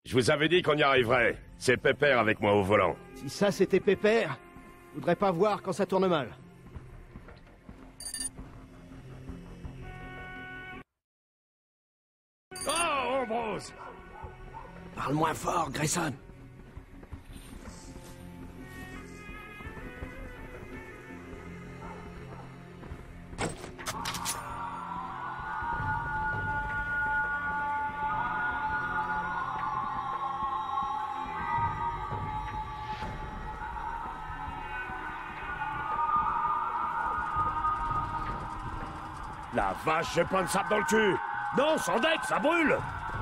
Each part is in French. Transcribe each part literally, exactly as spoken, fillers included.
Je vous avais dit qu'on y arriverait. C'est Pépère avec moi au volant. Si ça c'était Pépère, je voudrais pas voir quand ça tourne mal. Oh, Ambrose! Parle moins fort, Grayson. La vache, j'ai pas de sable dans le cul! Non, sans deck, ça brûle!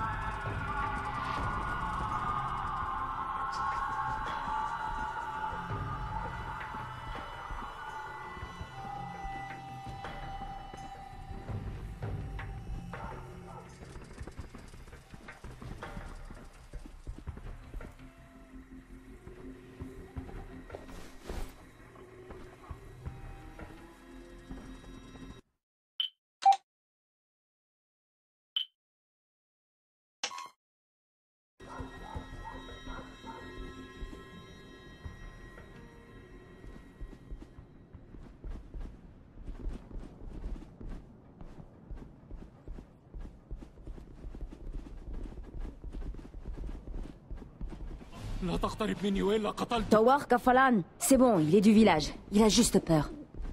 Tawar Kafalan, c'est bon, il est du village. Il a juste peur.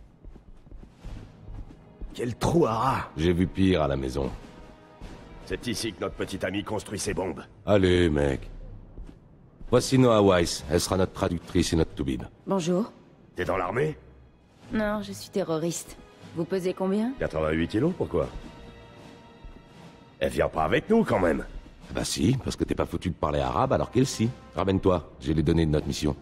Quel trou à rat. J'ai vu pire à la maison. C'est ici que notre petit ami construit ses bombes. Allez, mec. Voici Noah Weiss. Elle sera notre traductrice et notre toubib. Bonjour. T'es dans l'armée? Non, je suis terroriste. Vous pesez combien? quatre-vingt-huit kilos, pourquoi? Elle vient pas avec nous, quand même. Bah si, parce que t'es pas foutu de parler arabe alors qu'elle si. Ramène-toi, j'ai les données de notre mission.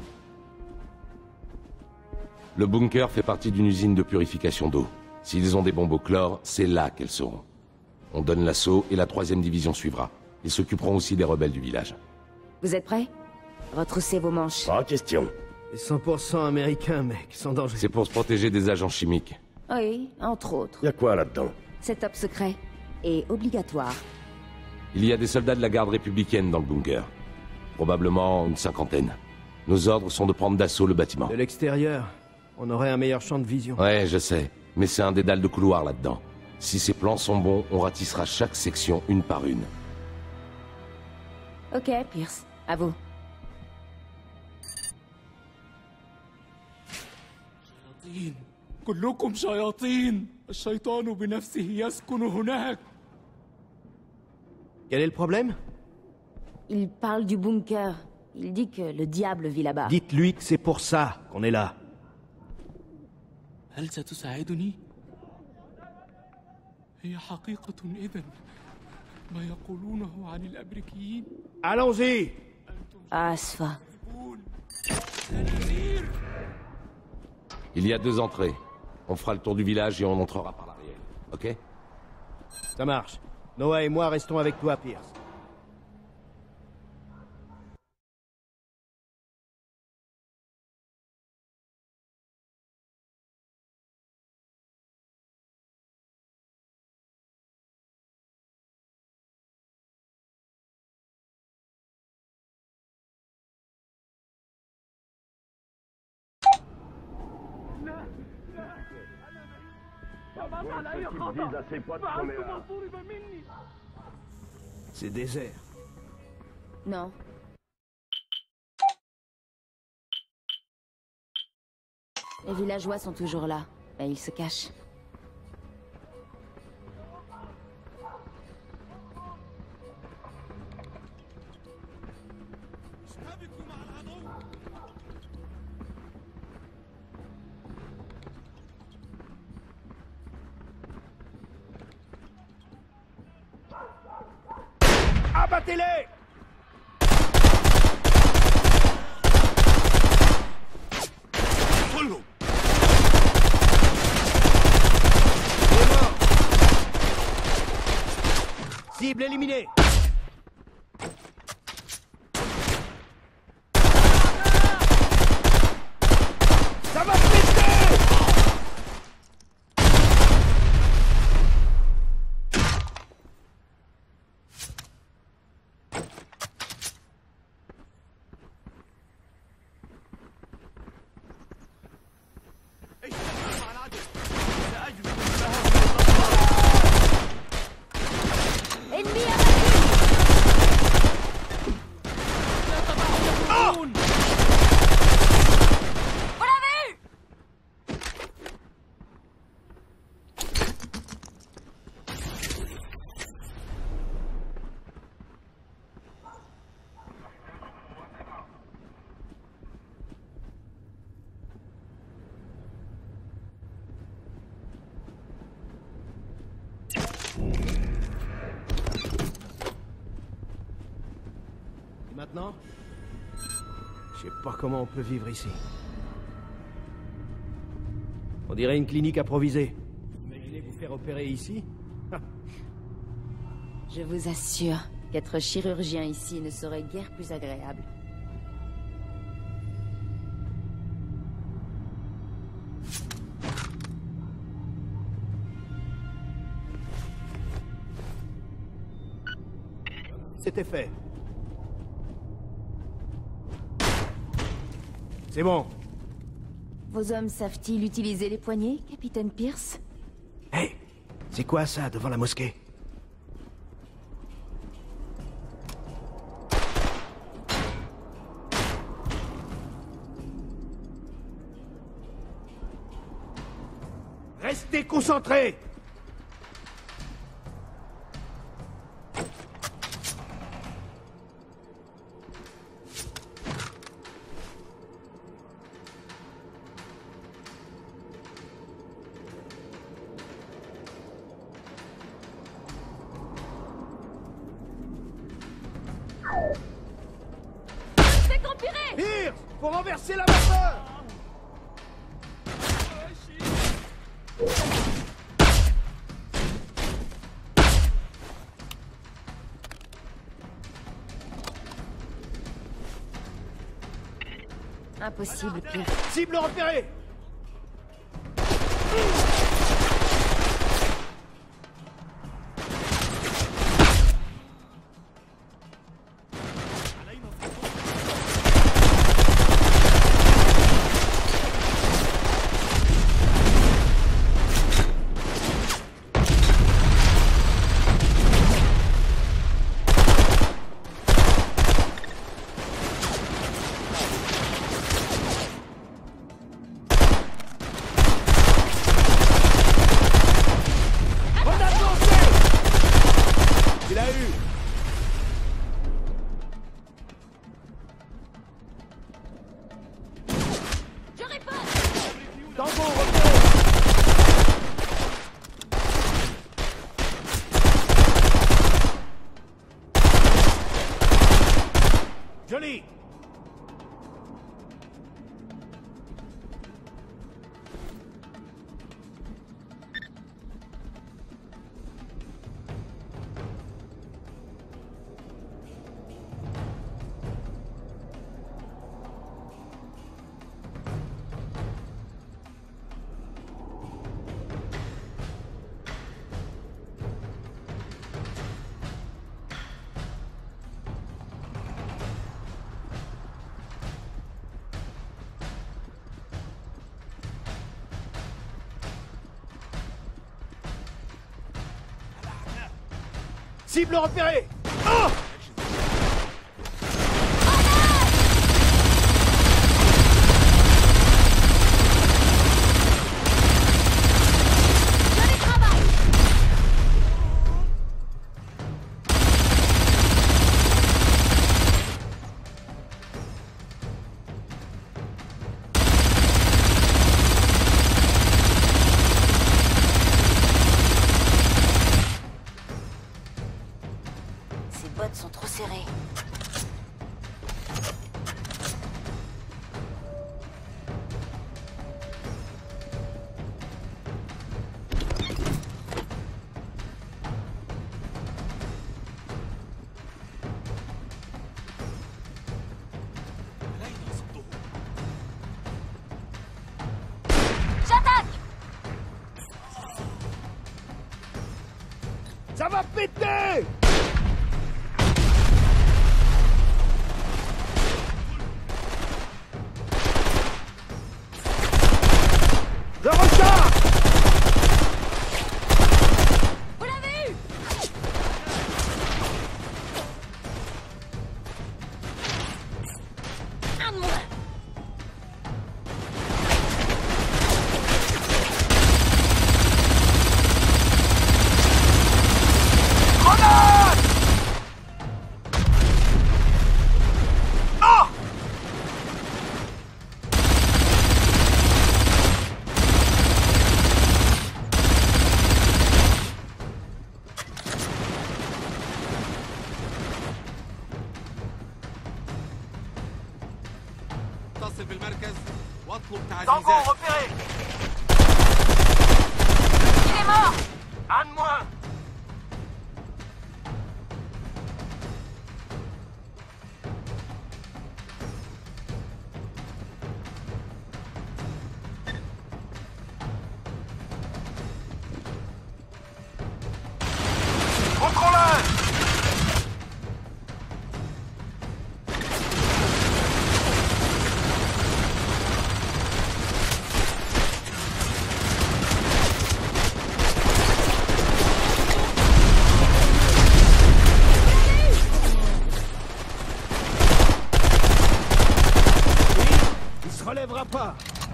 Le bunker fait partie d'une usine de purification d'eau. S'ils ont des bombes au chlore, c'est là qu'elles seront. On donne l'assaut et la troisième division suivra. Ils s'occuperont aussi des rebelles du village. Vous êtes prêts? Retroussez vos manches. Pas question. C'est cent pour cent américain, mec, sans danger. C'est pour se protéger des agents chimiques. Oui, entre autres. Y a quoi là-dedans? C'est top secret. Et obligatoire. Il y a des soldats de la garde républicaine dans le bunker. Probablement une cinquantaine. Nos ordres sont de prendre d'assaut le bâtiment. De l'extérieur, on aurait un meilleur champ de vision. Ouais, je sais. Mais c'est un dédale de couloir là-dedans. Si ces plans sont bons, on ratissera chaque section une par une. Ok, Pierce. À vous. كلكم شياطين الشيطان بنفسه يسكن هناك. Quel est le problème? Il parle du bunker. Il dit que le diable vit là-bas. Dites-lui que c'est pour ça qu'on est là. هل ستساعدني؟ هي حقيقة إذن ما يقولونه عن الأمريكيين. Allons-y! Asfa. Il y a deux entrées. On fera le tour du village et on entrera par l'arrière. Ok? Ça marche. Noah et moi restons avec toi, Pierce. C'est désert. Non. Les villageois sont toujours là, mais ils se cachent. Abattez-les! Cible éliminée! Ça va péter! maintenant? Je sais pas comment on peut vivre ici. On dirait une clinique improvisée. Imaginez vous faire opérer ici? Je vous assure qu'être chirurgien ici ne serait guère plus agréable. C'était fait. C'est bon. Vos hommes savent-ils utiliser les poignées, capitaine Pierce? Hé, hey, c'est quoi ça devant la mosquée? Restez concentrés! Pierce, faut renverser la vapeur! Impossible, Pierce. Cible repérée! Joli! Cible repérée! Oh! Ces bottes sont بالمركز واطلب Tango تعزيزات. repéré. Il est mort. Un de moins. Contrôleur. Il se relèvera pas.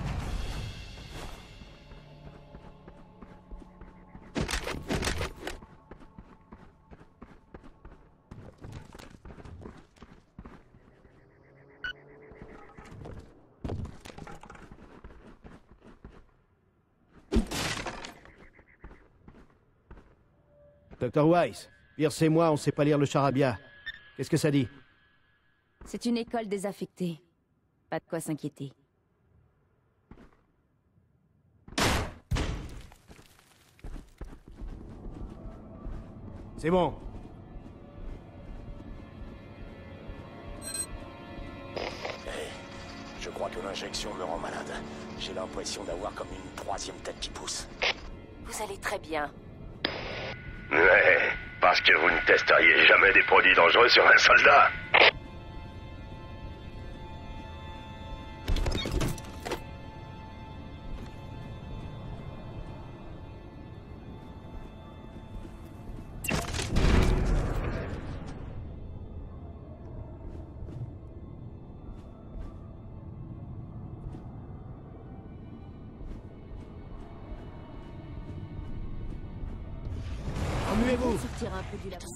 Docteur Weiss, Pierce et moi, on sait pas lire le charabia. Qu'est-ce que ça dit? C'est une école désaffectée. Pas de quoi s'inquiéter. C'est bon. Je crois que l'injection me rend malade. J'ai l'impression d'avoir comme une troisième tête qui pousse. Vous allez très bien. Ouais, parce que vous ne testeriez jamais des produits dangereux sur un soldat. Remuez-vous. Sortir un peu du labo.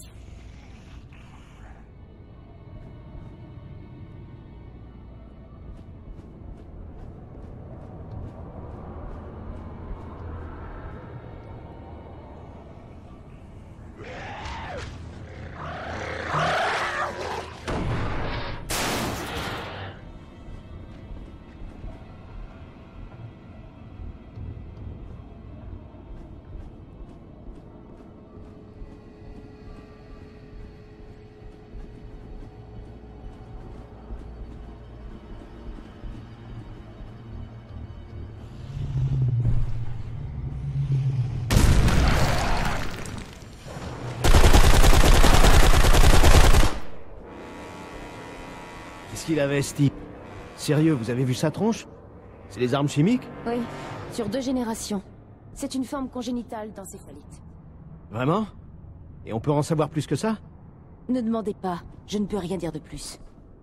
Qu'est-ce qu'il avait, ce type? Sérieux, vous avez vu sa tronche? C'est des armes chimiques? Oui, sur deux générations. C'est une forme congénitale d'encéphalite. Vraiment? Et on peut en savoir plus que ça? Ne demandez pas, je ne peux rien dire de plus.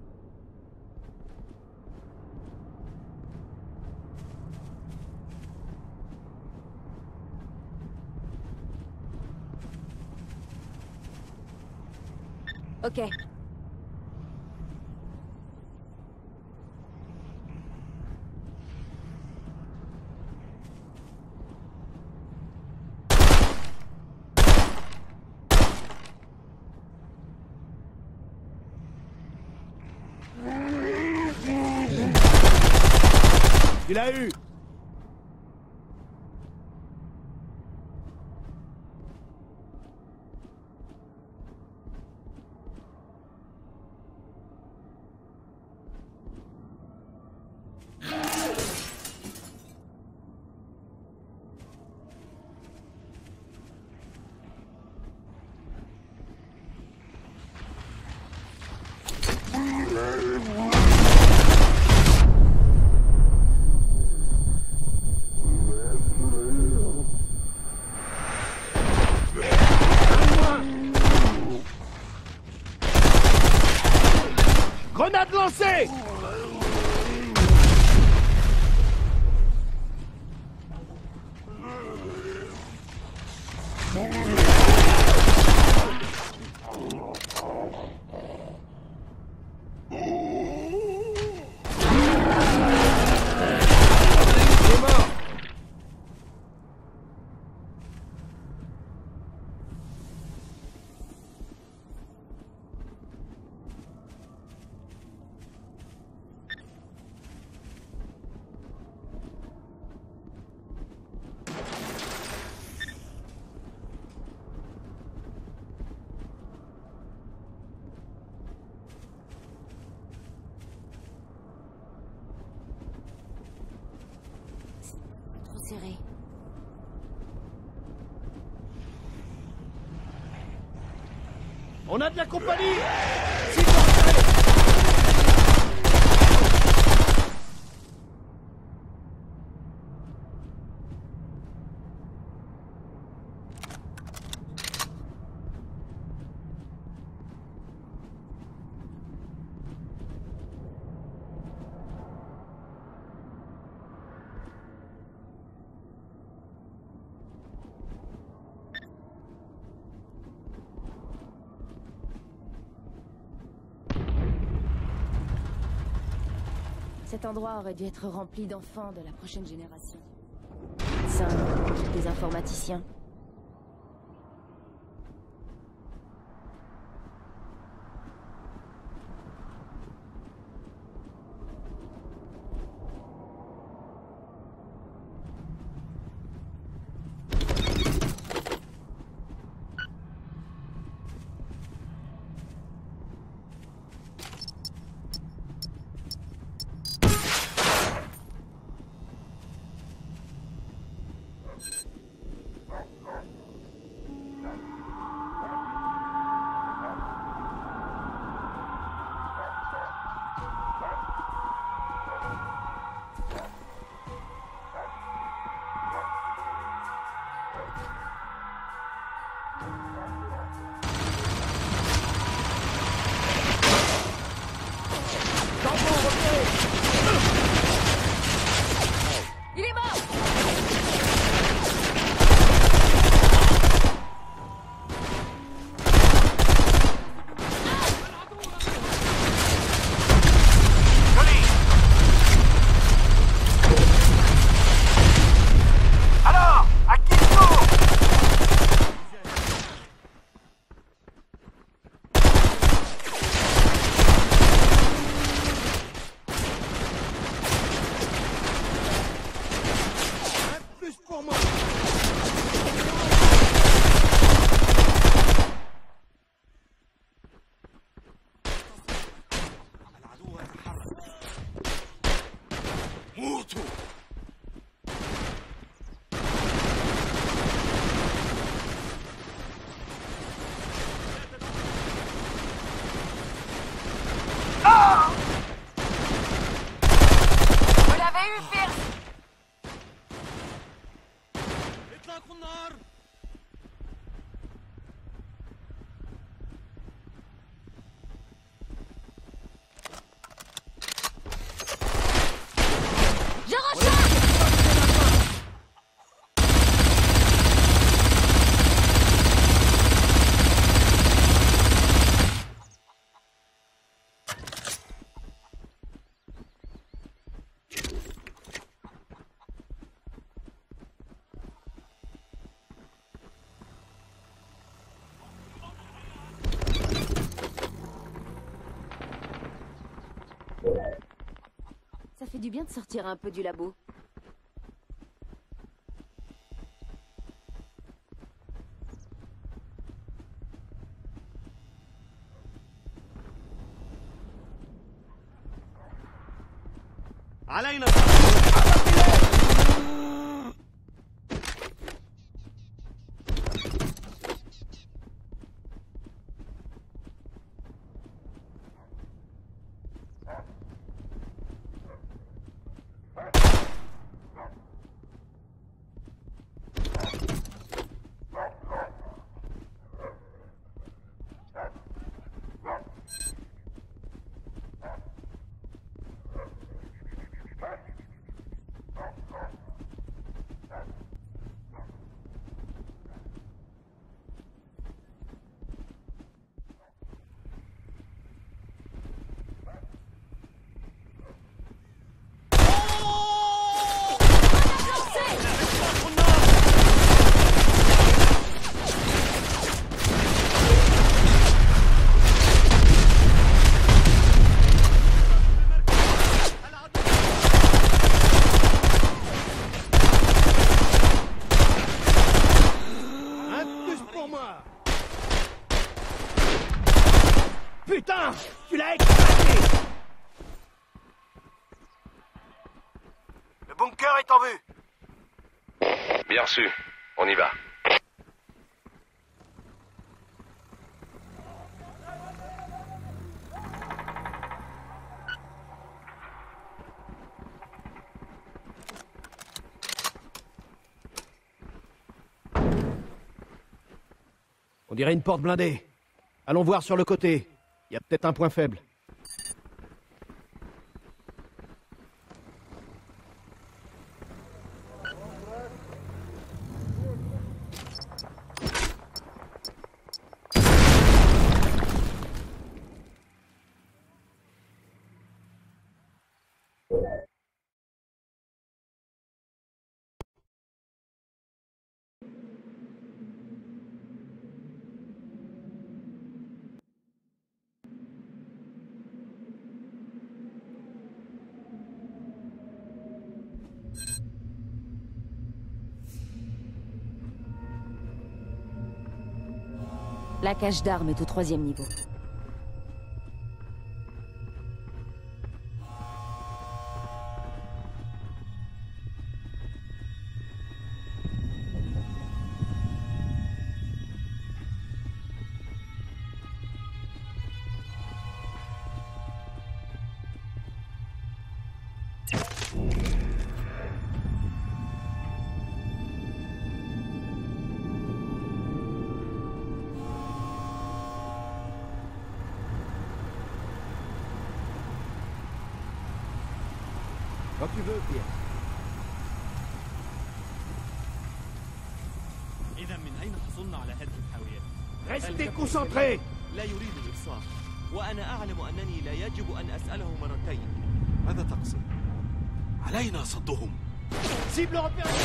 Ok. Tu l'as eu! serré. On a de la compagnie! Cet endroit aurait dû être rempli d'enfants de la prochaine génération. Médecins, des informaticiens. Il est mort! Alors, à qui il faut? Plus pour moi! Vous l'avez eu, Pierce? Je recharge! Ça fait du bien de sortir un peu du labo. علينا Putain! Tu l'as éclaté! Le bunker est en vue. Bien reçu. On y va. On dirait une porte blindée. Allons voir sur le côté. Il y a peut-être un point faible. La cache d'armes est au troisième niveau. Quand tu veux, Pierre. إذا من أين حصلنا على هذه الحاويات؟ Restez concentrés. لا يريد الإفصاح، وأنا أعلم أنني لا يجب أن أسأله مرتين. ماذا تقصد؟ علينا صدهم. Cible repérée.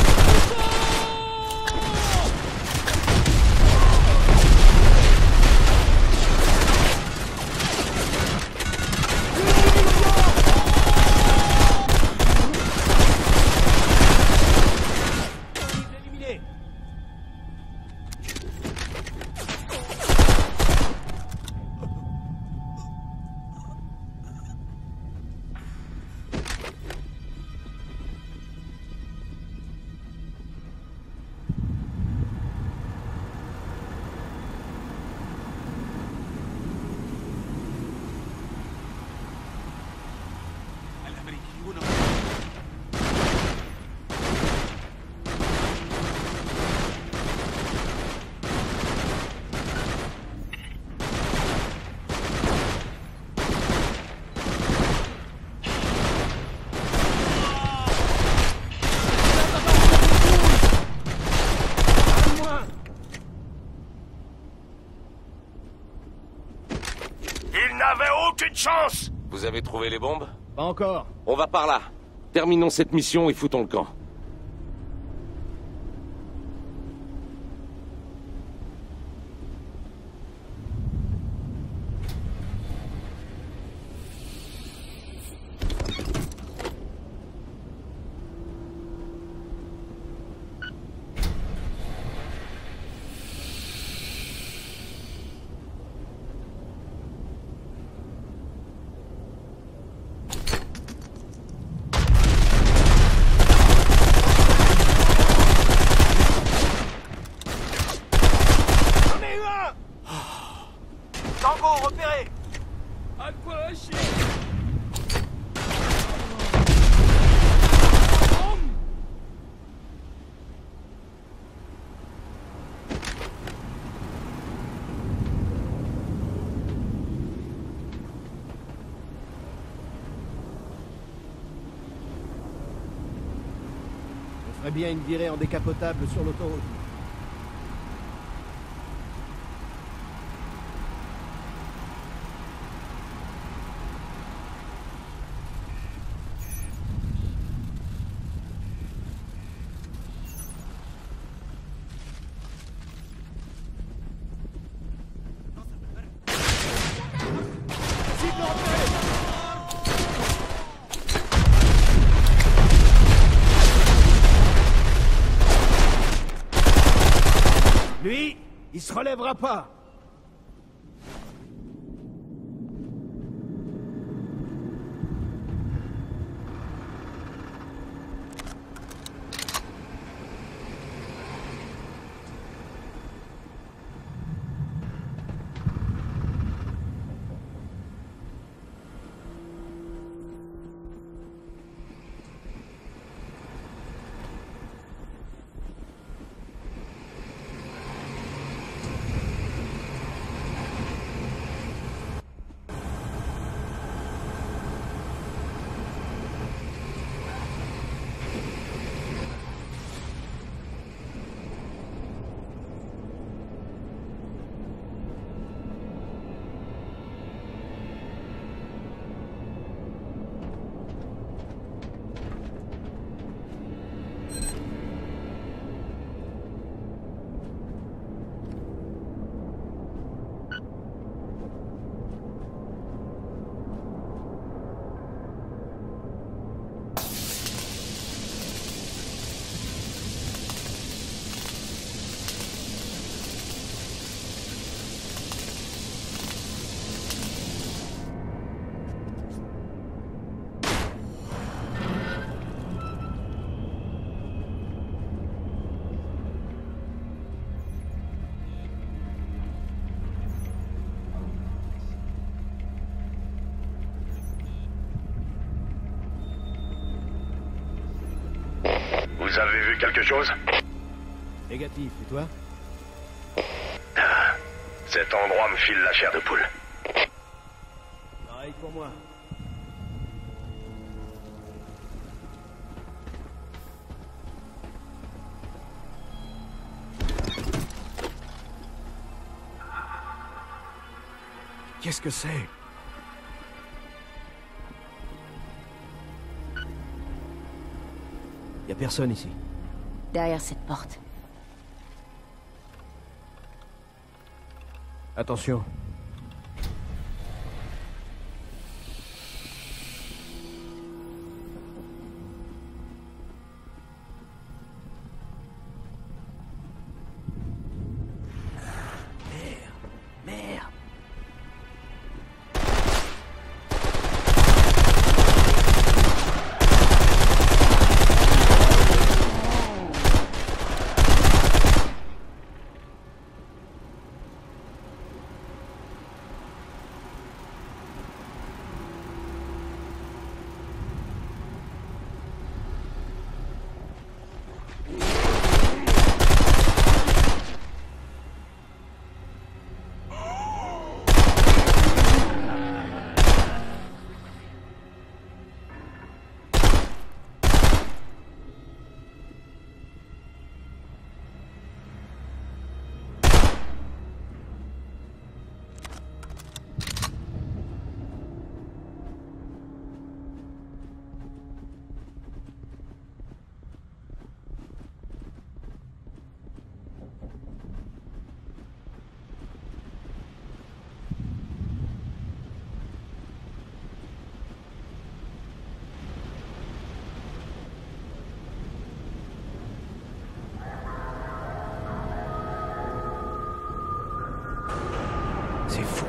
Aucune chance! Vous avez trouvé les bombes? Pas encore. On va par là. Terminons cette mission et foutons le camp. Tango repéré. On ferait bien une virée en décapotable sur l'autoroute. Lui, il se relèvera pas. Vous avez vu quelque chose? Négatif, et toi? Cet endroit me file la chair de poule. Pareil pour moi. Qu'est-ce que c'est? Y a personne ici. Derrière cette porte. Attention. C'est fou.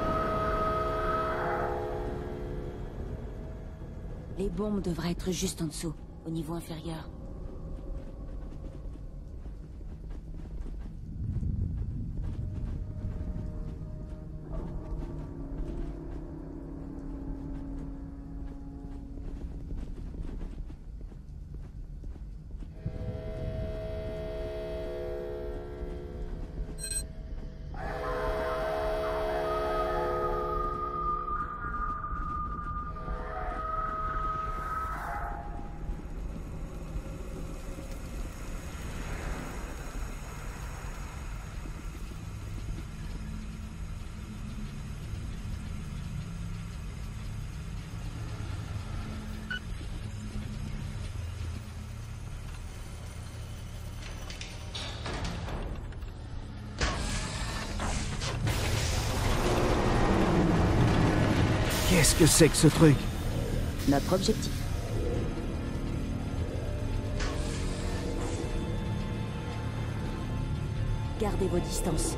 Les bombes devraient être juste en dessous, au niveau inférieur. Qu'est-ce que c'est que ce truc? Notre objectif. Gardez vos distances.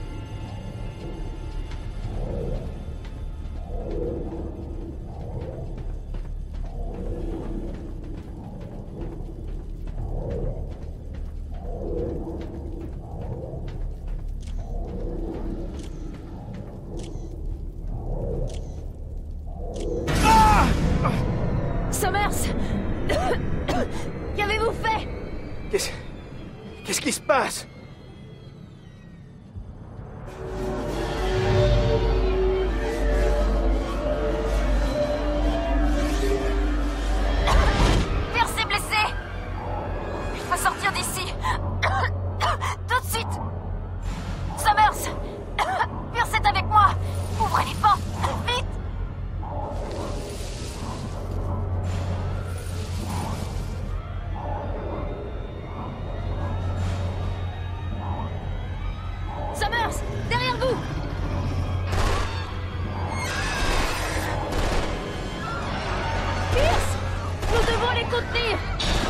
Summers! Qu'avez-vous fait? Qu'est-ce... Qu'est-ce qui se passe? Pierce est blessé. Il faut sortir d'ici. Tout de suite. Summers! Pierce est avec moi. Ouvrez les portes. Vite! Summers! Derrière vous! Pierce! Nous devons les contenir!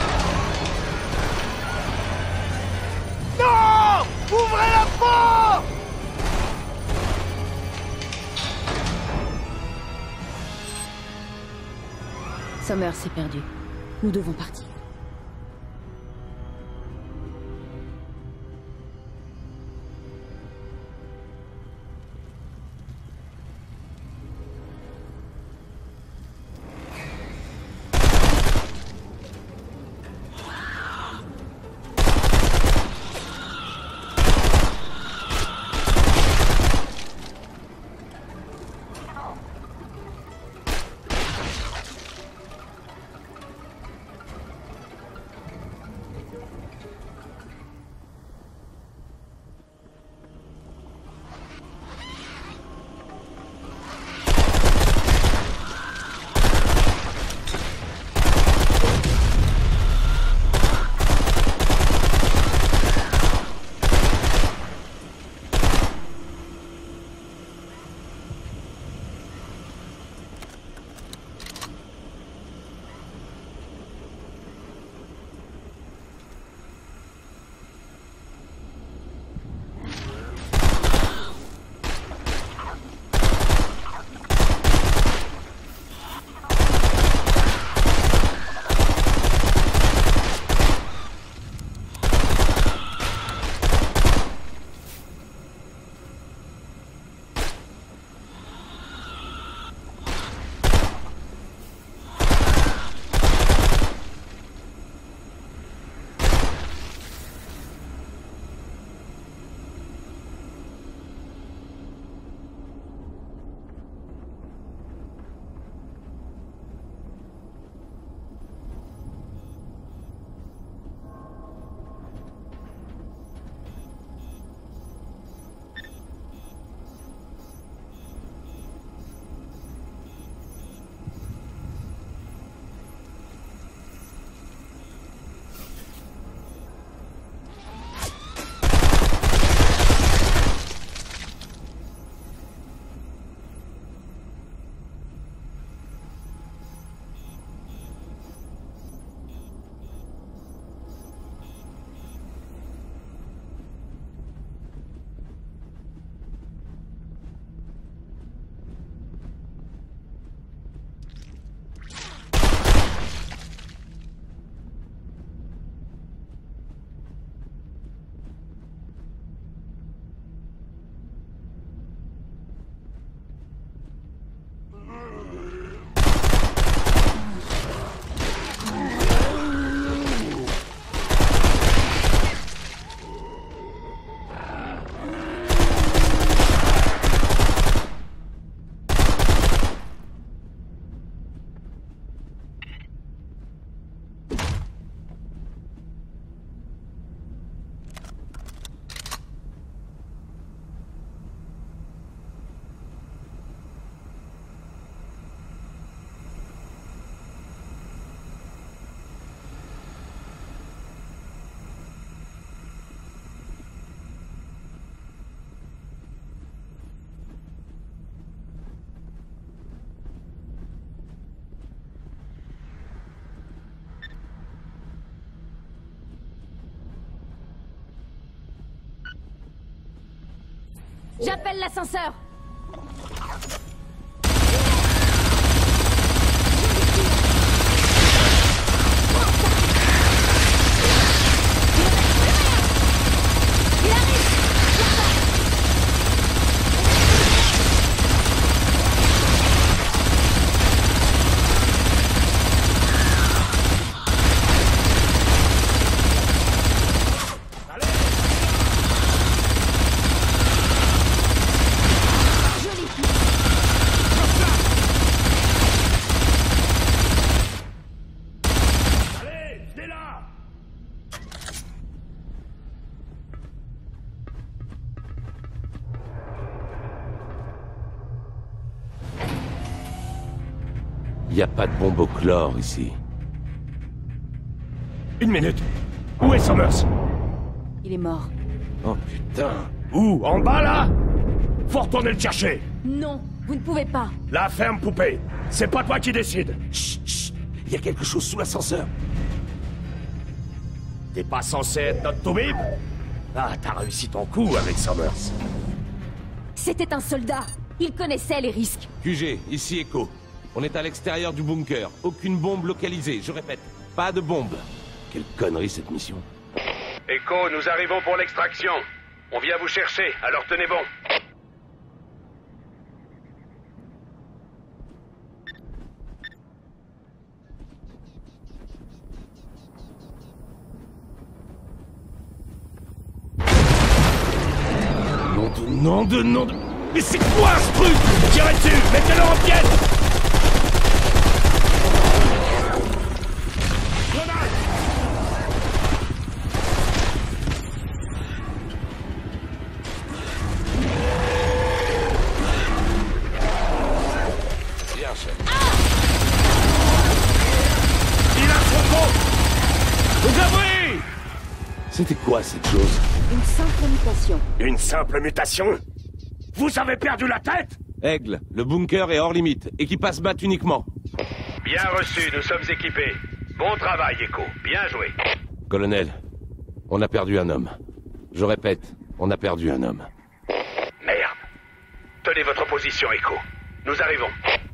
Non! Ouvrez la porte! Summers s'est perdu. Nous devons partir. J'appelle l'ascenseur. Il arrive. Y a pas de bombe au chlore ici. Une minute. Où est Summers? Il est mort. Oh putain. Où? En bas, là? Faut retourner le chercher. Non, vous ne pouvez pas. La ferme, poupée. C'est pas toi qui décide. Chut, chut. Y a quelque chose sous l'ascenseur. T'es pas censé être notre toubib? Ah, t'as réussi ton coup avec Summers. C'était un soldat. Il connaissait les risques. Q G, ici Echo. On est à l'extérieur du bunker. Aucune bombe localisée. Je répète, pas de bombe. Quelle connerie cette mission. Echo, nous arrivons pour l'extraction. On vient vous chercher, alors tenez bon. Nom de nom de nom de... Mais c'est quoi ce truc? Tirez dessus! Mettez-le en pièces! Bien, chef. Il a son compte! Vous avouez! C'était quoi cette chose? Une simple mutation. Une simple mutation? Vous avez perdu la tête? Aigle, le bunker est hors limite. Équipage bat uniquement. Bien reçu, nous sommes équipés. Bon travail, Echo. Bien joué. Colonel, on a perdu un homme. Je répète, on a perdu un homme. Merde. Tenez votre position, Echo. Nous arrivons.